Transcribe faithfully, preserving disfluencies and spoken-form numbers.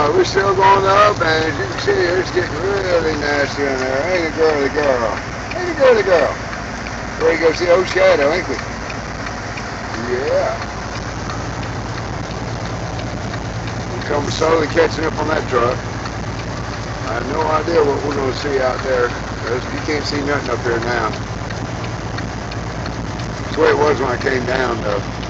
uh, we're still going up, and as you can see, it's getting really nasty in there. Ain't a girly girl. Ain't a girly girl. Ready to go see old Shadow, ain't we? Yeah. We're coming slowly catching up on that truck. I have no idea what we're going to see out there, because you can't see nothing up here now. That's the way it was when I came down, though.